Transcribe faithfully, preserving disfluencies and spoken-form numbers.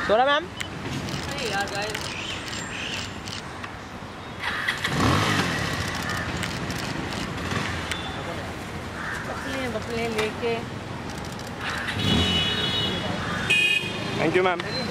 स्वरा ma'am. अरे यार guys बसले बसले लेके। Thank you ma'am.